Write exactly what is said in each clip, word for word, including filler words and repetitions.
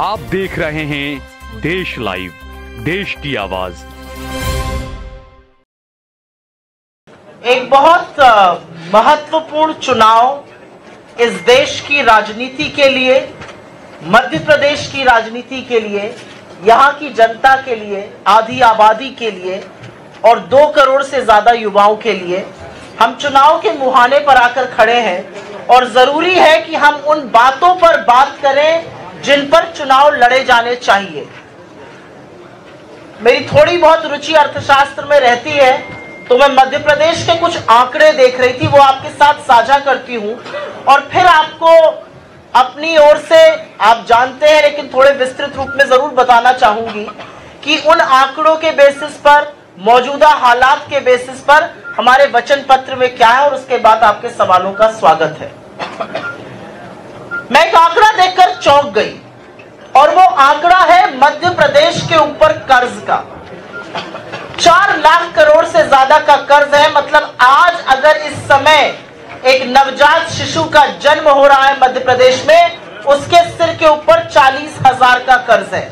आप देख रहे हैं देश लाइव, देश की आवाज। एक बहुत महत्वपूर्ण चुनाव इस देश की राजनीति के लिए, मध्य प्रदेश की राजनीति के लिए, यहाँ की जनता के लिए, आधी आबादी के लिए और दो करोड़ से ज्यादा युवाओं के लिए हम चुनाव के मुहाने पर आकर खड़े हैं और जरूरी है कि हम उन बातों पर बात करें जिन पर चुनाव लड़े जाने चाहिए। मेरी थोड़ी बहुत रुचि अर्थशास्त्र में रहती है, तो मैं मध्य प्रदेश के कुछ आंकड़े देख रही थी, वो आपके साथ साझा करती हूं और फिर आपको अपनी ओर से, आप जानते हैं लेकिन थोड़े विस्तृत रूप में जरूर बताना चाहूंगी कि उन आंकड़ों के बेसिस पर, मौजूदा हालात के बेसिस पर हमारे वचन पत्र में क्या है और उसके बाद आपके सवालों का स्वागत है। मैं एक आंकड़ा देखकर चौंक गई और वो आंकड़ा है मध्य प्रदेश के ऊपर कर्ज का। चार लाख करोड़ से ज्यादा का कर्ज है। मतलब आज अगर इस समय एक नवजात शिशु का जन्म हो रहा है मध्य प्रदेश में, उसके सिर के ऊपर चालीस हजार का कर्ज है।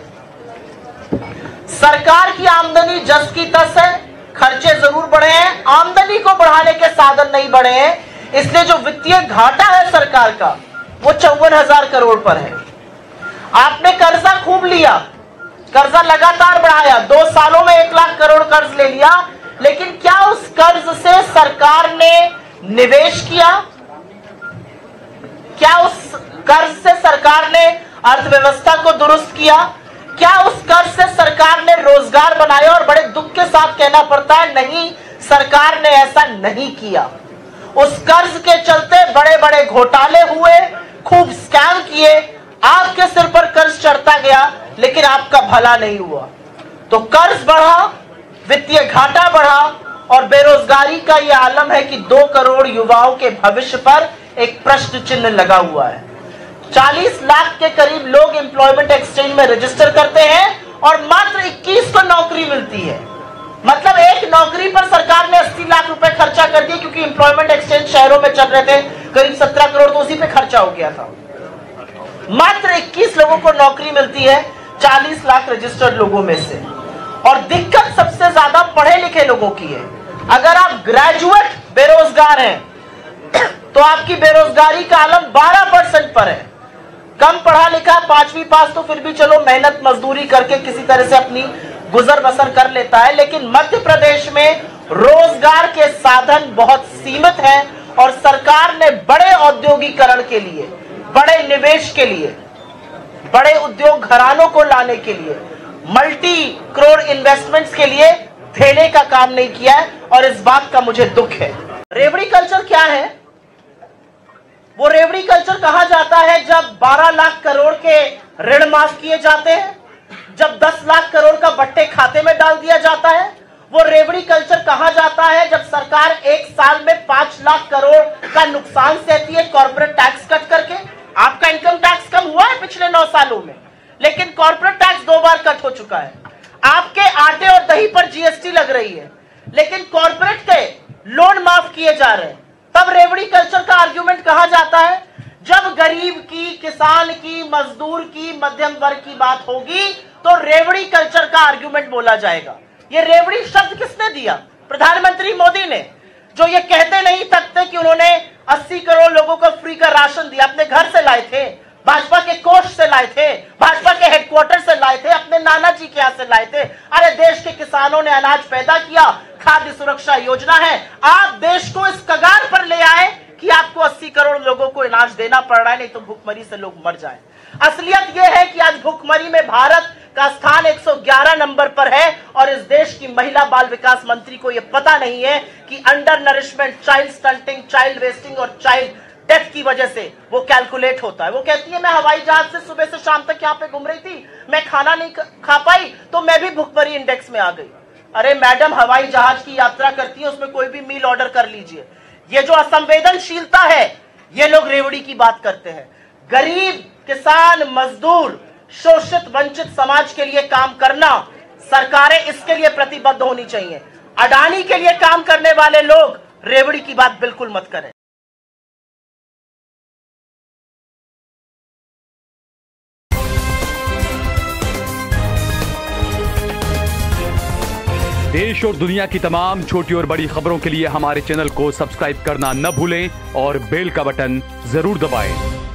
सरकार की आमदनी जस की तस है, खर्चे जरूर बढ़े हैं, आमदनी को बढ़ाने के साधन नहीं बढ़े हैं, इसलिए जो वित्तीय घाटा है सरकार का वो चौवन हजार करोड़ पर है। आपने कर्जा खूब लिया, कर्जा लगातार बढ़ाया, दो सालों में एक लाख करोड़ कर्ज ले लिया, लेकिन क्या उस कर्ज से सरकार ने निवेश किया? क्या उस कर्ज से सरकार ने अर्थव्यवस्था को दुरुस्त किया? क्या उस कर्ज से सरकार ने रोजगार बनाया? और बड़े दुख के साथ कहना पड़ता है, नहीं, सरकार ने ऐसा नहीं किया। उस कर्ज के चलते बड़े बड़े घोटाले हुए, खूब स्कैम किए, आपके सिर पर कर्ज चढ़ता गया, लेकिन आपका भला नहीं हुआ। तो कर्ज बढ़ा, वित्तीय घाटा बढ़ा और बेरोजगारी का यह आलम है कि दो करोड़ युवाओं के भविष्य पर एक प्रश्न चिन्ह लगा हुआ है। चालीस लाख के करीब लोग एम्प्लॉयमेंट एक्सचेंज में रजिस्टर करते हैं और मात्र इक्कीस को नौकरी मिलती है। मतलब एक नौकरी पर सरकार ने अस्सी लाख रुपए खर्चा कर दिए, क्योंकि एम्प्लॉयमेंट एक्सचेंज शहरों में चल रहे थे, करीब सत्रह करोड़ तो उसी पे खर्चा हो गया था। मात्र इक्कीस लोगों को नौकरी मिलती है चालीस लाख रजिस्टर्ड लोगों में से। और दिक्कत सबसे ज्यादा पढ़े लिखे लोगों की है। अगर आप ग्रेजुएट बेरोजगार हैं तो आपकी बेरोजगारी का आलम बारह परसेंट पर है। कम पढ़ा लिखा, पांचवी पास तो फिर भी चलो मेहनत मजदूरी करके किसी तरह से अपनी गुजर बसर कर लेता है, लेकिन मध्य प्रदेश में रोजगार के साधन बहुत सीमित हैं और सरकार ने बड़े औद्योगिकरण के लिए, बड़े निवेश के लिए, बड़े उद्योग घरानों को लाने के लिए, मल्टी करोड़ इन्वेस्टमेंट्स के लिए देने का काम नहीं किया है और इस बात का मुझे दुख है। रेवड़ी कल्चर क्या है? वो रेवड़ी कल्चर कहा जाता है जब बारह लाख करोड़ के ऋण माफ किए जाते हैं, जब दस लाख करोड़ का बट्टे खाते में डाल दिया जाता है। वो रेवड़ी कल्चर कहा जाता है जब सरकार एक साल में पांच लाख करोड़ का नुकसान सहती है कॉर्पोरेट टैक्स कट करके। आपका इनकम टैक्स कम हुआ है पिछले नौ सालों में, लेकिन कॉर्पोरेट टैक्स दो बार कट हो चुका है। आपके आटे और दही पर जीएसटी लग रही है, लेकिन कॉर्पोरेट के लोन माफ किए जा रहे हैं। तब रेवड़ी कल्चर का आर्ग्यूमेंट कहा जाता है। जब गरीब की, किसान की, मजदूर की, मध्यम वर्ग की बात होगी तो रेवड़ी कल्चर का आर्ग्यूमेंट बोला जाएगा। ये रेवड़ी शब्द किसने दिया? प्रधानमंत्री मोदी ने, जो ये कहते नहीं थकते कि उन्होंने अस्सी करोड़ लोगों को फ्री का राशन दिया। अपने घर से लाए थे, भाजपा के कोष से लाए थे, भाजपा के हेडक्वार्टर से लाए थे, अपने नाना जी के यहां से लाए थे। अरे देश के किसानों ने अनाज पैदा किया, खाद्य सुरक्षा योजना है। आप देश को इस कगार पर ले आए कि आपको अस्सी करोड़ लोगों को अनाज देना पड़ रहा है, नहीं तो भूखमरी से लोग मर जाएं। असलियत यह है कि आज भूखमरी में भारत का स्थान एक सौ ग्यारह नंबर पर है और इस देश की महिला बाल विकास मंत्री को यह पता नहीं है कि under nourishment, child stunting, child wasting और चाइल्ड डेथ की वजह से वो कैलकुलेट होता है। वो कहती है मैं हवाई जहाज से सुबह से शाम तक यहाँ पे घूम रही थी, मैं खाना नहीं खा पाई तो मैं भी भूखमरी इंडेक्स में आ गई। अरे मैडम, हवाई जहाज की यात्रा करती है, उसमें कोई भी मील ऑर्डर कर लीजिए। ये जो असंवेदनशीलता है, ये लोग रेवड़ी की बात करते हैं। गरीब, किसान, मजदूर, शोषित वंचित समाज के लिए काम करना, सरकारें इसके लिए प्रतिबद्ध होनी चाहिए। अडानी के लिए काम करने वाले लोग रेवड़ी की बात बिल्कुल मत करें। देश और दुनिया की तमाम छोटी और बड़ी खबरों के लिए हमारे चैनल को सब्सक्राइब करना न भूलें और बेल का बटन जरूर दबाएं।